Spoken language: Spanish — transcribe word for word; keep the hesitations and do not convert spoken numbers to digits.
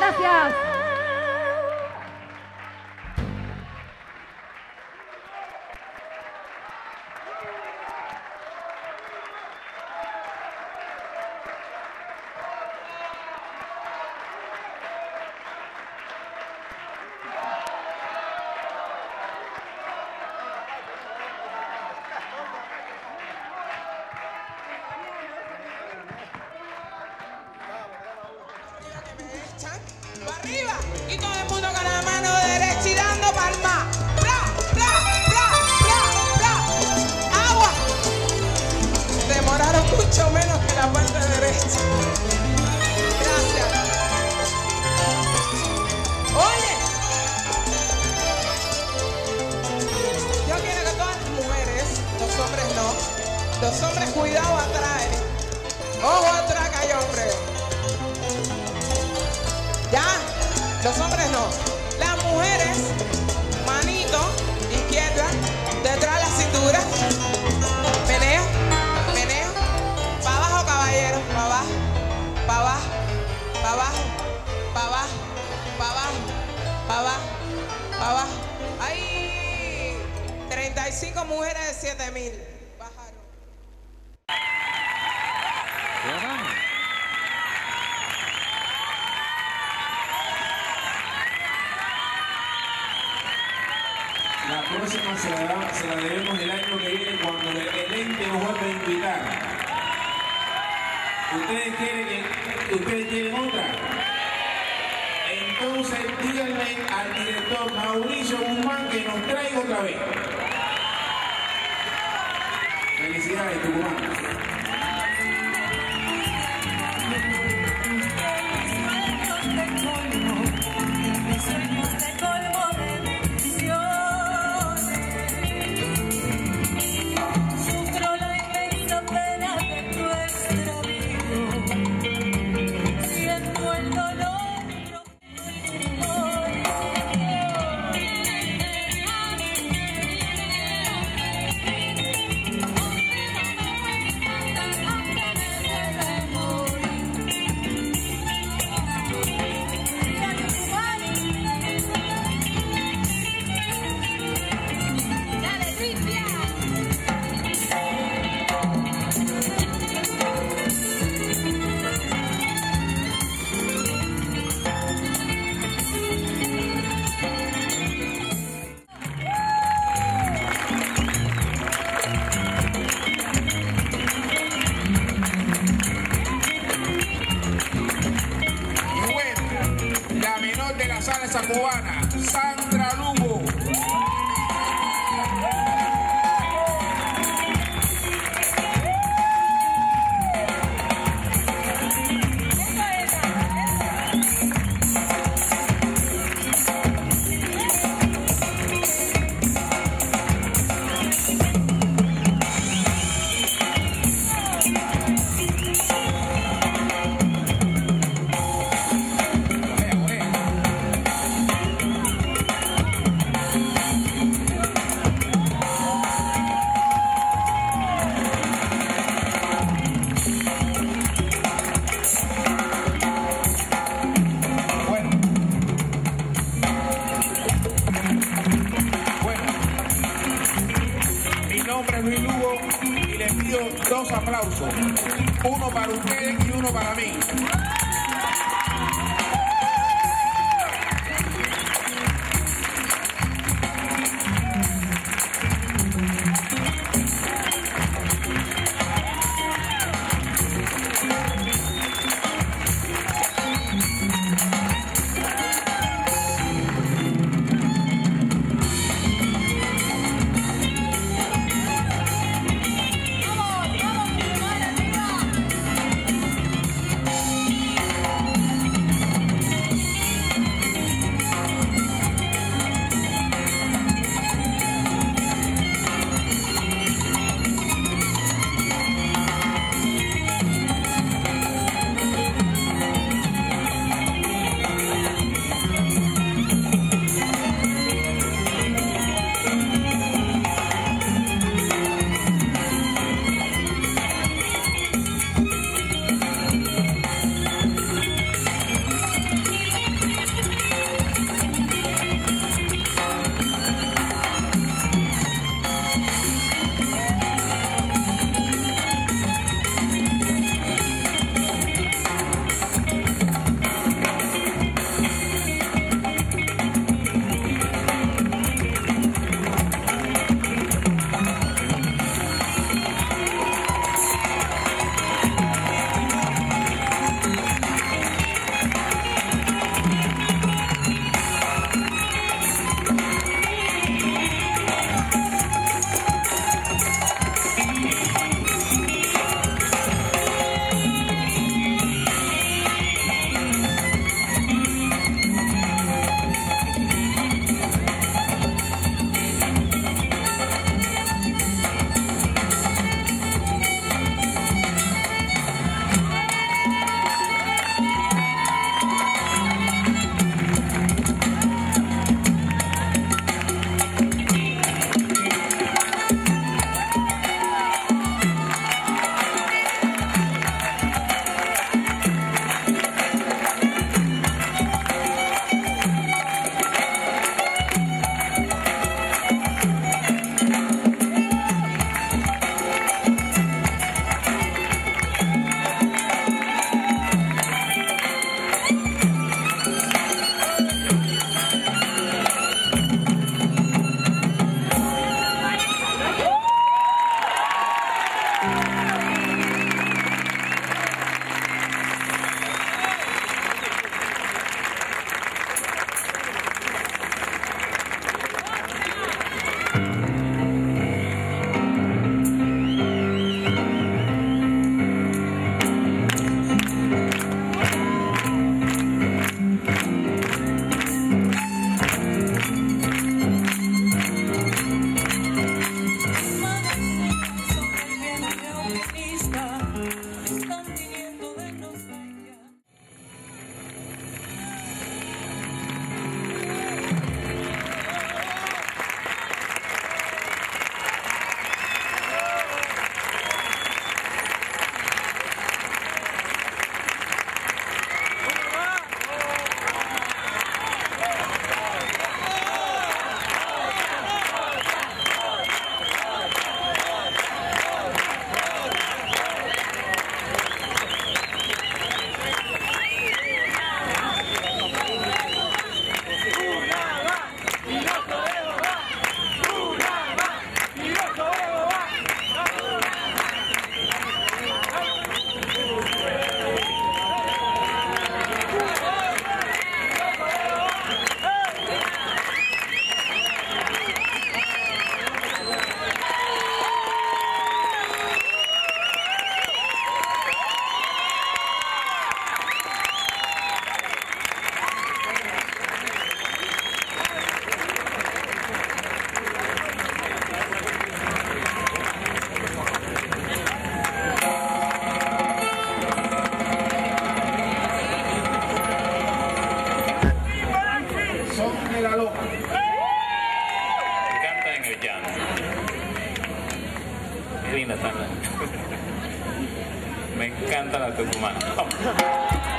gracias. Arriba y todo el mundo con la mano derecha y dando palma. Bla, bla, bla, bla, bla. Agua. Demoraron mucho menos que la parte derecha. Gracias. Oye, yo quiero que todas las mujeres, los hombres no, los hombres cuidado atrás. Ojo atrás que hay hombres. Ya, los hombres no. Las mujeres, manito izquierda, detrás de la cintura. Menea, menea. Para abajo, caballero. Para abajo, para abajo, para abajo, para abajo, para abajo, para abajo, para abajo. Hay treinta y cinco mujeres de siete mil. Bajaron. La próxima se la, se la debemos el año que viene cuando el, el ente nos vuelva a invitar. ¿Ustedes quieren, ¿Ustedes quieren otra? Entonces díganle al director Mauricio Guzmán que nos traiga otra vez. Felicidades, Tucumán. Salsa cubana, Sandra Lugo. Luis Lugo y les pido dos aplausos, uno para ustedes y uno para mí. lindas están. Me encanta la tucumana. Vamos.